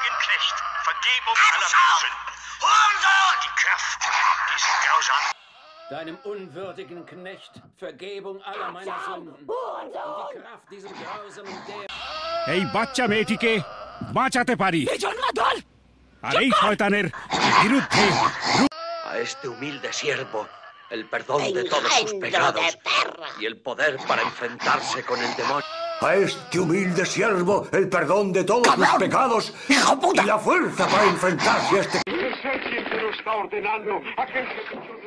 unwürdigen Knecht Vergebung aller Sünden. Die Kraft diesen grausamen... Deinem unwürdigen Knecht Vergebung aller meiner Sünden. Und die Kraft diesem grausamen Dämon. এই বাচ্চা মেয়েটিকে বাঁচাতে পারি আর এই শয়তানের বিরুদ্ধে A este humilde siervo el perdón de todos sus pecados y el poder para enfrentarse con el demonio. A este humilde siervo el perdón de todos sus pecados y la fuerza para enfrentarse a este... Siempre lo está ordenando aquel que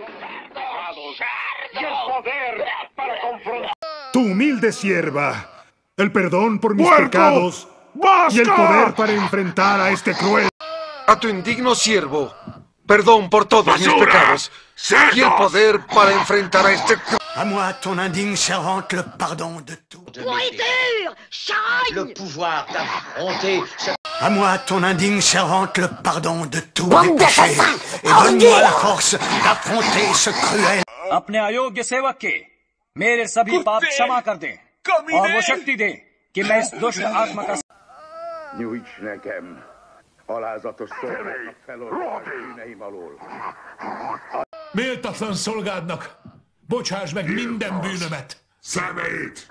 y el poder para confrontar. Tu humilde sierva, el perdón por mis pecados y el poder para enfrentar a este cruel. A tu indigno siervo, perdón por todos mis pecados y el poder para enfrentar a este... A moi, ton indigne servante, le pardon de tout. Le pouvoir d'affronter ce... À moi, ton indigne servante, le pardon de tous mes péchés. Et donne-moi la force d'affronter ce cruel... अपने अयोग्य सेवक के मेरे सभी पाप क्षमा कर दे और वो शक्ति दे कि मैं इस दुष्ट आत्मा का... Nyújts nekem alázatos szolgának feloldási bűneim alól. Méltatlan szolgádnak, bocsáss meg minden bűnömet! Szemét!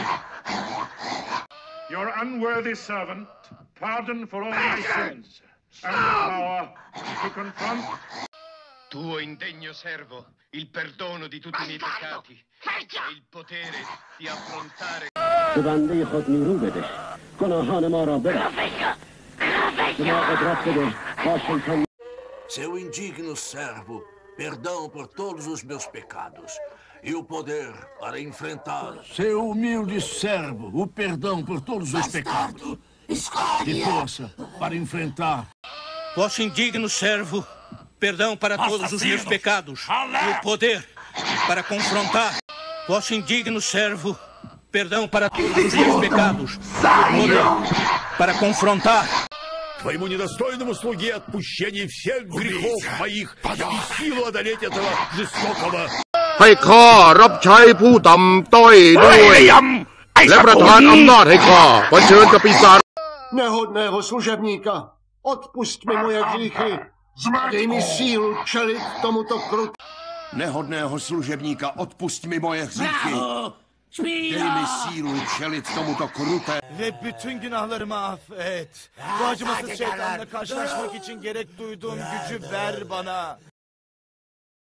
Your unworthy servant, pardon for all my sins, and the power to confront... Tuo indegno servo, il perdono di tutti i miei peccati e il potere di affrontare... به بنده خود نیرو بده گناهان ما را ببخش به ما قدرت بده با شیطان Seu indigno servo, perdão por todos os meus pecados e o poder para enfrentá-los. Seu humilde servo, o perdão por todos os pecados e força para enfrentar. Vosso indigno servo, perdão para todos os meus pecados e o poder para confrontar. Vosso indigno servo, perdão para todos os meus pecados e o poder para confrontar. Твоему недостойному слуге отпущение всех грехов моих и силу одолеть этого жестокого. ให้ข้ารับใช้ผู้ต่ำต้อยด้วยและประทานอำนาจให้ข้าวันเชิญกับปีศาจ Nehodného služebníka, odpusť mi moje hříchy, dej mi sílu čelit tomuto krutu. Nehodného služebníka, odpusť mi moje hříchy. Dej mi sílu çelit tomuto krute. Ve bütün günahlarımı affet. Bu acımasız şeytanla karşılaşmak için gerek duyduğum gücü ver bana.